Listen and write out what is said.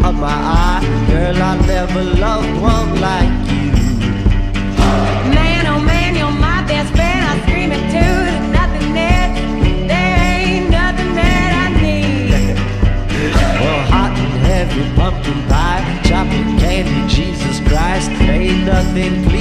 of my eye. Girl, I never loved one like you. Man, oh man, you're my best friend. I scream it too. There's nothing that, there ain't nothing that I need. Well, hot and heavy pumpkin pie, chocolate candy, Jesus Christ, ain't nothing